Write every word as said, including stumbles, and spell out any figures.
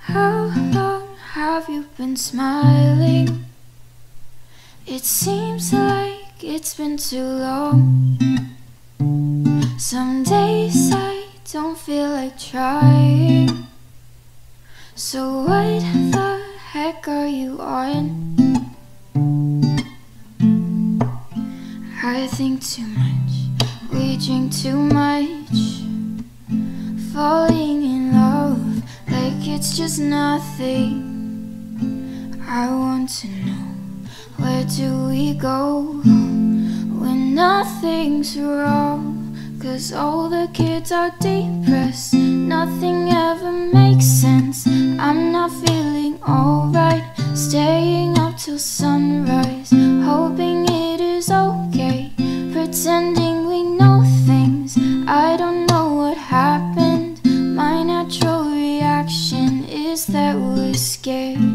How long have you been smiling? It seems like it's been too long. Some days I don't feel like trying. So what the heck are you on? I think too much, we drink too much, falling in love like it's just nothing. I want to know, where do we go when nothing's wrong? Cause all the kids are depressed, nothing ever makes sense. I'm not feeling alright, staying up till sunrise, hoping it is okay, pretending we know things. I don't know what happened, my natural reaction is that we're scared.